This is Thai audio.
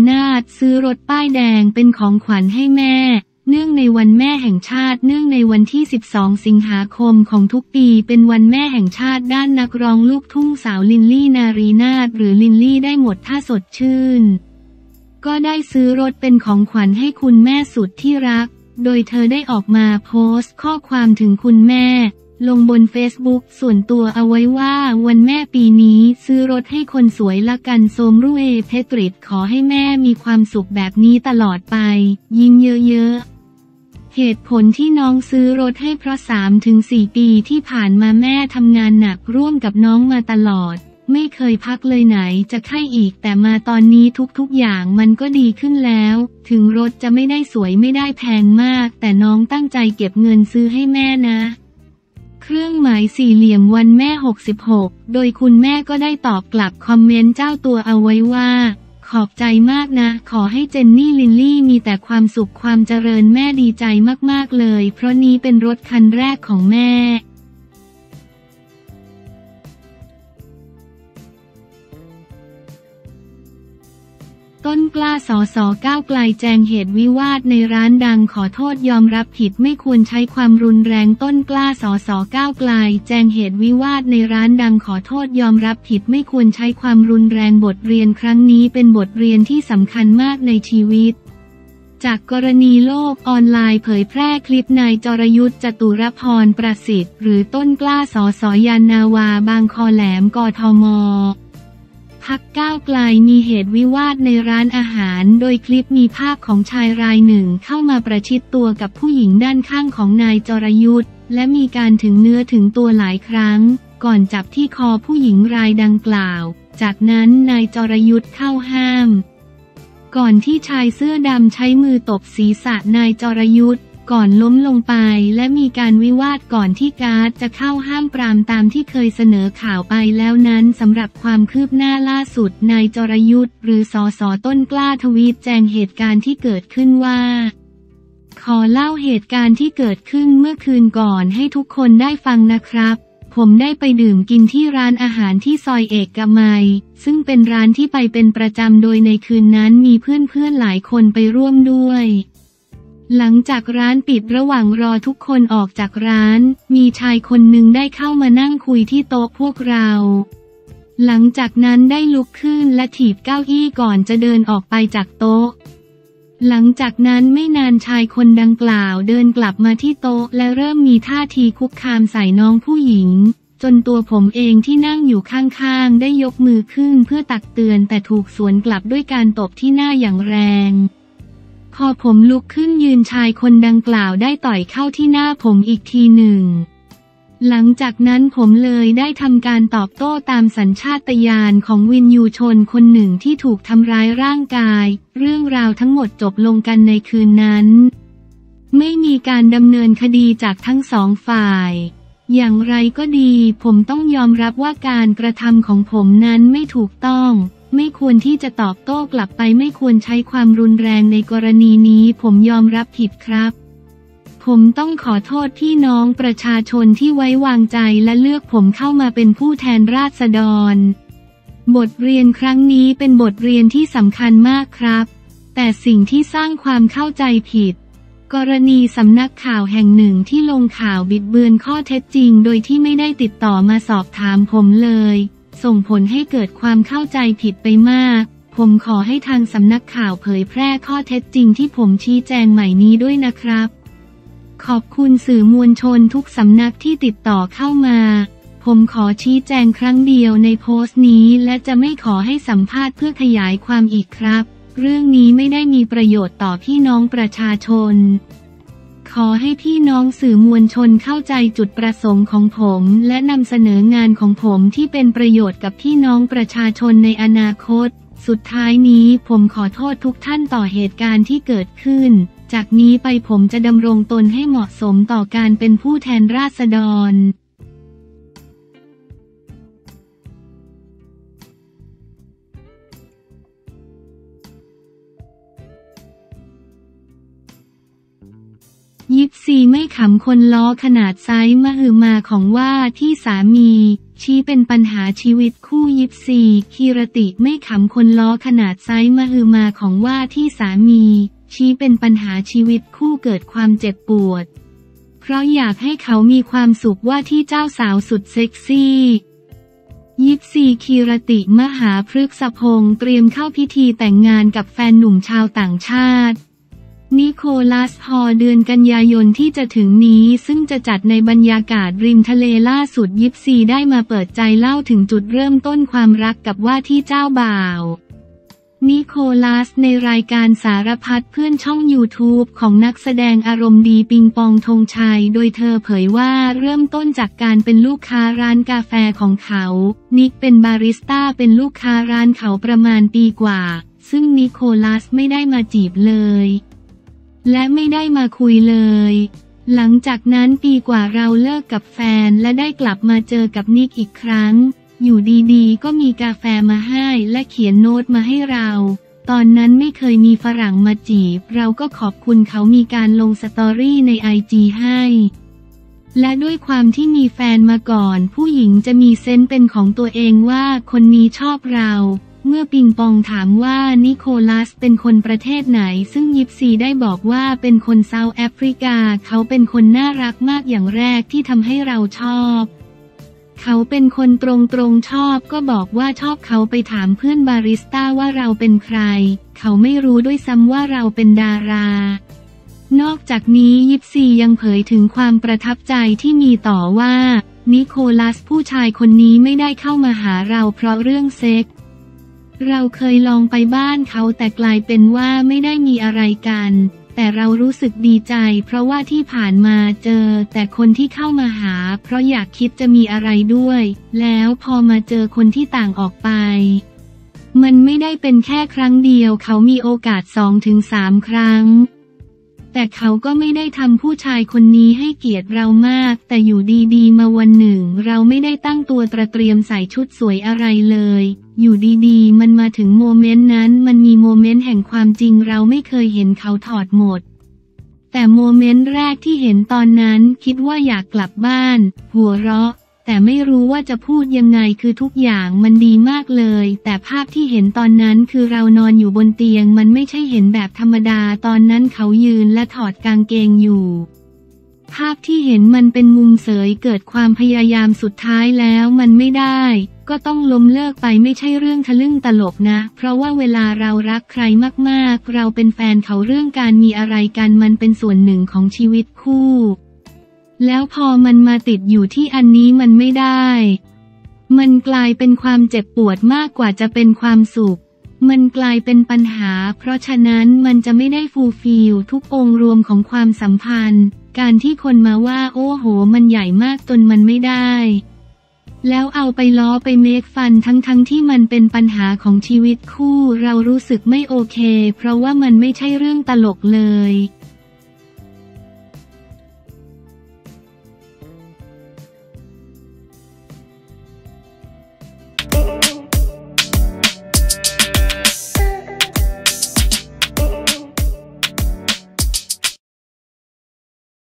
นาถซื้อรถป้ายแดงเป็นของขวัญให้แม่เนื่องในวันแม่แห่งชาติเนื่องในวันที่ 12 สิงหาคมของทุกปีเป็นวันแม่แห่งชาติด้านนักร้องลูกทุ่งสาวลิลลี่นารีนาถหรือลิลลี่ได้หมดถ้าสดชื่นก็ได้ซื้อรถเป็นของขวัญให้คุณแม่สุดที่รักโดยเธอได้ออกมาโพสต์ข้อความถึงคุณแม่ลงบนเฟซบุ๊กส่วนตัวเอาไว้ว่าวันแม่ปีนี้ซื้อรถให้คนสวยละกันโซมรุ่เอเพตริดขอให้แม่มีความสุขแบบนี้ตลอดไปยิ้มเยอะๆเหตุผลที่น้องซื้อรถให้เพราะ 3-4 ปีที่ผ่านมาแม่ทำงานหนักร่วมกับน้องมาตลอดไม่เคยพักเลยไหนจะไข้อีกแต่มาตอนนี้ทุกอย่างมันก็ดีขึ้นแล้วถึงรถจะไม่ได้สวยไม่ได้แพงมากแต่น้องตั้งใจเก็บเงินซื้อให้แม่นะเครื่องหมายสี่เหลี่ยมวันแม่66โดยคุณแม่ก็ได้ตอบกลับคอมเมนต์เจ้าตัวเอาไว้ว่าขอบใจมากนะขอให้เจนนี่ลิลลี่มีแต่ความสุขความเจริญแม่ดีใจมากๆเลยเพราะนี้เป็นรถคันแรกของแม่ต้นกล้าสสก้าวไกลแจงเหตุวิวาทในร้านดังขอโทษยอมรับผิดไม่ควรใช้ความรุนแรงต้นกล้าสสก้าวไกลแจงเหตุวิวาทในร้านดังขอโทษยอมรับผิดไม่ควรใช้ความรุนแรงบทเรียนครั้งนี้เป็นบทเรียนที่สำคัญมากในชีวิตจากกรณีโลกออนไลน์เผยแพร่คลิปนายจรยุทธจตุรพรประสิทธิ์หรือต้นกล้าสสยานนาวาบางคอแหลมกทมพรรคก้าวไกลมีเหตุวิวาทในร้านอาหารโดยคลิปมีภาพของชายรายหนึ่งเข้ามาประชิดตัวกับผู้หญิงด้านข้างของนายจรยุทธและมีการถึงเนื้อถึงตัวหลายครั้งก่อนจับที่คอผู้หญิงรายดังกล่าวจากนั้นนายจรยุทธเข้าห้ามก่อนที่ชายเสื้อดำใช้มือตบศีรษะนายจรยุทธก่อนล้มลงไปและมีการวิวาทก่อนที่การ์ดจะเข้าห้ามปรามตามที่เคยเสนอข่าวไปแล้วนั้นสำหรับความคืบหน้าล่าสุดนายจรยุทธหรือสสต้นกล้าทวีตแจงเหตุการณ์ที่เกิดขึ้นว่าขอเล่าเหตุการณ์ที่เกิดขึ้นเมื่อคืนก่อนให้ทุกคนได้ฟังนะครับผมได้ไปดื่มกินที่ร้านอาหารที่ซอยเอกมัยซึ่งเป็นร้านที่ไปเป็นประจำโดยในคืนนั้นมีเพื่อนๆหลายคนไปร่วมด้วยหลังจากร้านปิดระหว่างรอทุกคนออกจากร้านมีชายคนหนึ่งได้เข้ามานั่งคุยที่โต๊ะพวกเราหลังจากนั้นได้ลุกขึ้นและถีบเก้าอี้ก่อนจะเดินออกไปจากโต๊ะหลังจากนั้นไม่นานชายคนดังกล่าวเดินกลับมาที่โต๊ะและเริ่มมีท่าทีคุกคามใส่น้องผู้หญิงจนตัวผมเองที่นั่งอยู่ข้างๆได้ยกมือขึ้นเพื่อตักเตือนแต่ถูกสวนกลับด้วยการตบที่หน้าอย่างแรงพอผมลุกขึ้นยืนชายคนดังกล่าวได้ต่อยเข้าที่หน้าผมอีกทีหนึ่งหลังจากนั้นผมเลยได้ทำการตอบโต้ตามสัญชาตญาณของวินยูชนคนหนึ่งที่ถูกทำร้ายร่างกายเรื่องราวทั้งหมดจบลงกันในคืนนั้นไม่มีการดำเนินคดีจากทั้งสองฝ่ายอย่างไรก็ดีผมต้องยอมรับว่าการกระทำของผมนั้นไม่ถูกต้องไม่ควรที่จะตอบโต้กลับไปไม่ควรใช้ความรุนแรงในกรณีนี้ผมยอมรับผิดครับผมต้องขอโทษพี่น้องประชาชนที่ไว้วางใจและเลือกผมเข้ามาเป็นผู้แทนราษฎรบทเรียนครั้งนี้เป็นบทเรียนที่สำคัญมากครับแต่สิ่งที่สร้างความเข้าใจผิดกรณีสำนักข่าวแห่งหนึ่งที่ลงข่าวบิดเบือนข้อเท็จจริงโดยที่ไม่ได้ติดต่อมาสอบถามผมเลยส่งผลให้เกิดความเข้าใจผิดไปมากผมขอให้ทางสำนักข่าวเผยแพร่ข้อเท็จจริงที่ผมชี้แจงใหม่นี้ด้วยนะครับขอบคุณสื่อมวลชนทุกสำนักที่ติดต่อเข้ามาผมขอชี้แจงครั้งเดียวในโพสต์นี้และจะไม่ขอให้สัมภาษณ์เพื่อขยายความอีกครับเรื่องนี้ไม่ได้มีประโยชน์ต่อพี่น้องประชาชนขอให้พี่น้องสื่อมวลชนเข้าใจจุดประสงค์ของผมและนำเสนองานของผมที่เป็นประโยชน์กับพี่น้องประชาชนในอนาคตสุดท้ายนี้ผมขอโทษทุกท่านต่อเหตุการณ์ที่เกิดขึ้นจากนี้ไปผมจะดำรงตนให้เหมาะสมต่อการเป็นผู้แทนราษฎร24 ซีไม่ขำคนล้อขนาดไซส์มหึมาของว่าที่สามีชี้เป็นปัญหาชีวิตคู่ยิปซีคีรติไม่ขำคนล้อขนาดไซส์มหึมาของว่าที่สามีชี้เป็นปัญหาชีวิตคู่เกิดความเจ็บปวดเพราะอยากให้เขามีความสุขว่าที่เจ้าสาวสุดเซ็กซี่ยิปซีคีรติมหาพฤกษพงศ์เตรียมเข้าพิธีแต่งงานกับแฟนหนุ่มชาวต่างชาตินิโคลัสฮอเดือนกันยายนที่จะถึงนี้ซึ่งจะจัดในบรรยากาศริมทะเลล่าสุดยิปซีได้มาเปิดใจเล่าถึงจุดเริ่มต้นความรักกับว่าที่เจ้าบ่าวนิโคลัสในรายการสารพัดเพื่อนช่อง YouTube ของนักแสดงอารมณ์ดีปิงปองธงชัยโดยเธอเผยว่าเริ่มต้นจากการเป็นลูกค้าร้านกาแฟของเขานิกเป็นบาริสต้าเป็นลูกค้าร้านเขาประมาณปีกว่าซึ่งนิโคลัสไม่ได้มาจีบเลยและไม่ได้มาคุยเลยหลังจากนั้นปีกว่าเราเลิกกับแฟนและได้กลับมาเจอกับนิกอีกครั้งอยู่ดีๆก็มีกาแฟมาให้และเขียนโน้ตมาให้เราตอนนั้นไม่เคยมีฝรั่งมาจีบเราก็ขอบคุณเขามีการลงสตอรี่ในIGให้และด้วยความที่มีแฟนมาก่อนผู้หญิงจะมีเซนส์เป็นของตัวเองว่าคนนี้ชอบเราเมื่อปิงปองถามว่านิโคลัสเป็นคนประเทศไหนซึ่งยิปซีได้บอกว่าเป็นคนเซาท์แอฟริกาเขาเป็นคนน่ารักมากอย่างแรกที่ทำให้เราชอบเขาเป็นคนตรงๆชอบก็บอกว่าชอบเขาไปถามเพื่อนบาริสต้าว่าเราเป็นใครเขาไม่รู้ด้วยซ้ำว่าเราเป็นดารานอกจากนี้ยิปซียังเผยถึงความประทับใจที่มีต่อว่านิโคลัสผู้ชายคนนี้ไม่ได้เข้ามาหาเราเพราะเรื่องเซ็กส์เราเคยลองไปบ้านเขาแต่กลายเป็นว่าไม่ได้มีอะไรกันแต่เรารู้สึกดีใจเพราะว่าที่ผ่านมาเจอแต่คนที่เข้ามาหาเพราะอยากคิดจะมีอะไรด้วยแล้วพอมาเจอคนที่ต่างออกไปมันไม่ได้เป็นแค่ครั้งเดียวเขามีโอกาส 2-3 ครั้งแต่เขาก็ไม่ได้ทำผู้ชายคนนี้ให้เกียรติเรามากแต่อยู่ดีๆมาวันหนึ่งเราไม่ได้ตั้งตัวเตรียมใส่ชุดสวยอะไรเลยอยู่ดีๆมันมาถึงโมเมนต์นั้นมันมีโมเมนต์แห่งความจริงเราไม่เคยเห็นเขาถอดหมดแต่โมเมนต์แรกที่เห็นตอนนั้นคิดว่าอยากกลับบ้านหัวเราะแต่ไม่รู้ว่าจะพูดยังไงคือทุกอย่างมันดีมากเลยแต่ภาพที่เห็นตอนนั้นคือเรานอนอยู่บนเตียงมันไม่ใช่เห็นแบบธรรมดาตอนนั้นเขายืนและถอดกางเกงอยู่ภาพที่เห็นมันเป็นมุมเสยเกิดความพยายามสุดท้ายแล้วมันไม่ได้ก็ต้องล้มเลิกไปไม่ใช่เรื่องทะลึ่งตลกนะเพราะว่าเวลาเรารักใครมากๆเราเป็นแฟนเขาเรื่องการมีอะไรกันมันเป็นส่วนหนึ่งของชีวิตคู่แล้วพอมันมาติดอยู่ที่อันนี้มันไม่ได้มันกลายเป็นความเจ็บปวดมากกว่าจะเป็นความสุขมันกลายเป็นปัญหาเพราะฉะนั้นมันจะไม่ได้ฟูลฟิลทุกองค์รวมของความสัมพันธ์การที่คนมาว่าโอ้โหมันใหญ่มากจนมันไม่ได้แล้วเอาไปล้อไปเมคฟันทั้งที่มันเป็นปัญหาของชีวิตคู่เรารู้สึกไม่โอเคเพราะว่ามันไม่ใช่เรื่องตลกเลย